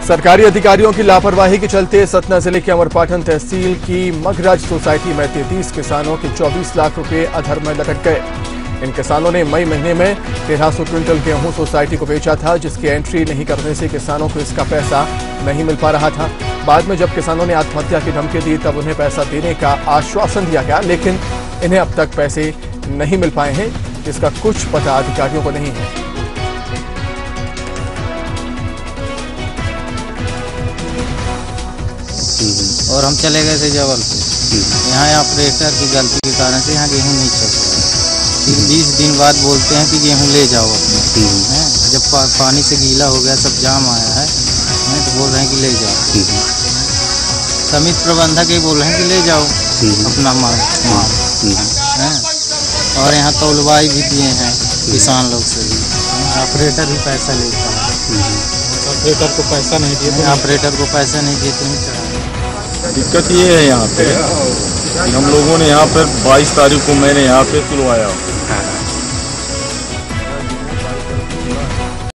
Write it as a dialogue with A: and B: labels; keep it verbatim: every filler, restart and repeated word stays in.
A: सरकारी अधिकारियों की लापरवाही के चलते सतना जिले के अमरपाटन तहसील की मगराज सोसाइटी में तैंतीस किसानों के चौबीस लाख रुपए अधर में लटक गए। इन किसानों ने मई महीने में तेरह सौ क्विंटल गेहूं सोसाइटी को बेचा था, जिसकी एंट्री नहीं करने से किसानों को इसका पैसा नहीं मिल पा रहा था। बाद में जब किसानों ने आत्महत्या की धमकी दी तब उन्हें पैसा देने का आश्वासन दिया गया, लेकिन इन्हें अब तक पैसे नहीं मिल पाए हैं, जिसका कुछ पता अधिकारियों को नहीं है।
B: और हम चले गए थे जबलपुर। यहाँ ऑपरेटर की गलती के कारण से यहाँ गेहूँ नहीं चल रहा है। फिर बीस दिन बाद बोलते हैं कि गेहूँ ले जाओ अपने हैं। जब पा, पानी से गीला हो गया, सब जाम आया है, है तो बोल रहे हैं कि ले जाओ। समिति प्रबंधक ही बोल रहे हैं कि ले जाओ अपना माल माल है। और यहाँ तौलवाई भी दिए हैं किसान लोग से भी। ऑपरेटर भी पैसा लेता है, ऑपरेटर को पैसा नहीं दिए ऑपरेटर को पैसा नहीं दिए तो नहीं चढ़ा।
C: दिक्कत ये है यहाँ पे, हम लोगों ने यहाँ पर बाईस तारीख को मैंने यहाँ पे तुलवाया।